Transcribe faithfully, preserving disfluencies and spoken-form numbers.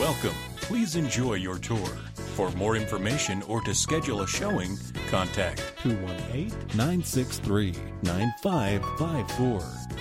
welcome. Please enjoy your tour. For more information or to schedule a showing, contact two one eight, nine six three, nine five five four.